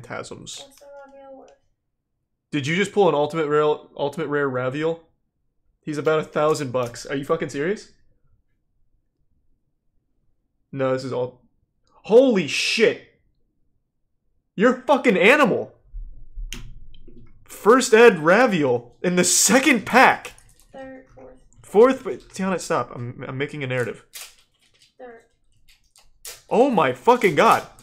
phantasms. What's the Raviel worth? Did you just pull an ultimate rare Raviel? He's about $1,000. Are you fucking serious? No, this is all. Holy shit! You're a fucking animal. First ed Raviel in the second pack. Third, fourth. Fourth, but Tiana, stop. I'm making a narrative. Third. Oh my fucking god.